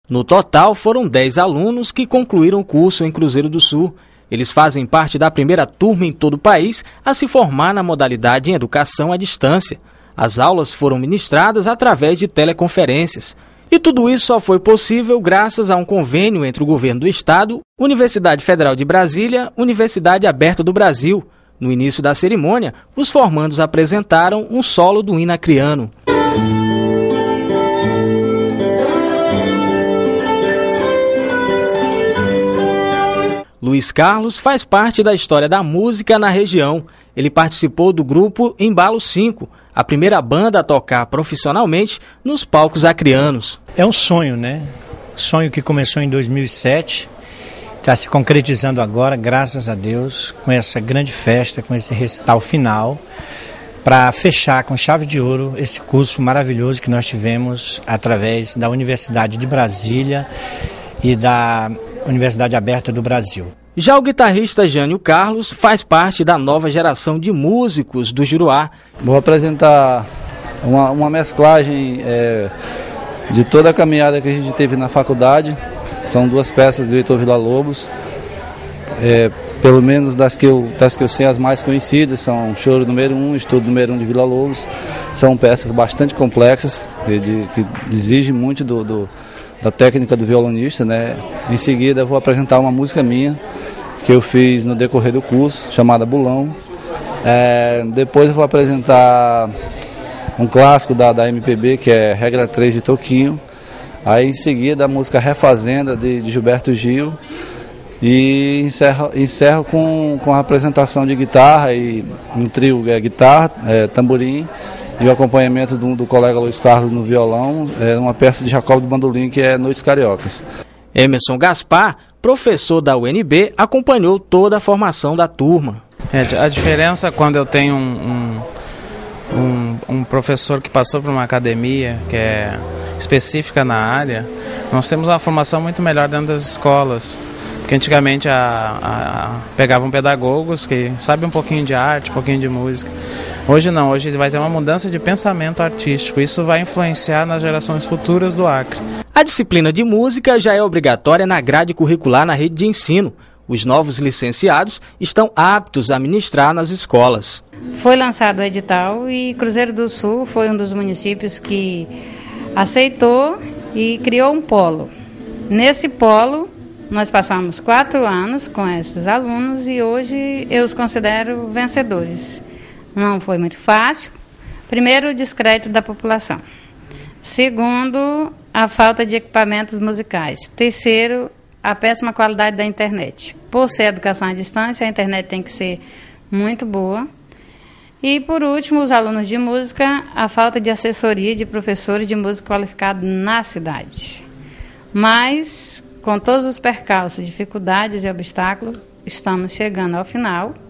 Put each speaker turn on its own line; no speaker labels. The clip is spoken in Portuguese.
No total, foram 10 alunos que concluíram o curso em Cruzeiro do Sul. Eles fazem parte da primeira turma em todo o país a se formar na modalidade em educação à distância. As aulas foram ministradas através de teleconferências. E tudo isso só foi possível graças a um convênio entre o governo do estado, Universidade Federal de Brasília, Universidade Aberta do Brasil. No início da cerimônia, os formandos apresentaram um solo do hino acreano. Luiz Carlos faz parte da história da música na região. Ele participou do grupo Embalo 5, a primeira banda a tocar profissionalmente nos palcos acreanos.
É um sonho, né? Sonho que começou em 2007, está se concretizando agora, graças a Deus, com essa grande festa, com esse recital final, para fechar com chave de ouro esse curso maravilhoso que nós tivemos através da Universidade de Brasília e da Universidade Aberta do Brasil.
Já o guitarrista Jânio Carlos faz parte da nova geração de músicos do Juruá.
Vou apresentar uma mesclagem de toda a caminhada que a gente teve na faculdade. São 2 peças do Heitor Villa-Lobos. Pelo menos das que eu sei, as mais conhecidas são Choro número 1, Estudo número 1 de Villa-Lobos. São peças bastante complexas, que exigem muito da técnica do violonista, né? Em seguida eu vou apresentar uma música minha que eu fiz no decorrer do curso, chamada Bulão. Depois eu vou apresentar um clássico da MPB, que é Regra 3 de Toquinho. Aí em seguida a música Refazenda de Gilberto Gil. E encerro com a apresentação de guitarra e um trio, guitarra, tamborim, e o acompanhamento do colega Luiz Carlos no violão, uma peça de Jacob do Bandolim, que é Noites Cariocas. Emerson
Gaspar, professor da UNB, acompanhou toda a formação da turma.
A diferença quando eu tenho um professor que passou por uma academia que é específica na área, nós temos uma formação muito melhor dentro das escolas. Porque antigamente pegavam pedagogos que sabem um pouquinho de arte, um pouquinho de música. Hoje não, hoje vai ter uma mudança de pensamento artístico. Isso vai influenciar nas gerações futuras do Acre.
A disciplina de música já é obrigatória na grade curricular na rede de ensino. Os novos licenciados estão aptos a ministrar nas escolas.
Foi lançado o edital e Cruzeiro do Sul foi um dos municípios que aceitou e criou um polo. Nesse polo, nós passamos 4 anos com esses alunos e hoje eu os considero vencedores. Não foi muito fácil. Primeiro, o descrédito da população. Segundo, a falta de equipamentos musicais. Terceiro, a péssima qualidade da internet. Por ser educação à distância, a internet tem que ser muito boa. E, por último, os alunos de música, a falta de assessoria de professores de música qualificados na cidade. Mas, com todos os percalços, dificuldades e obstáculos, estamos chegando ao final.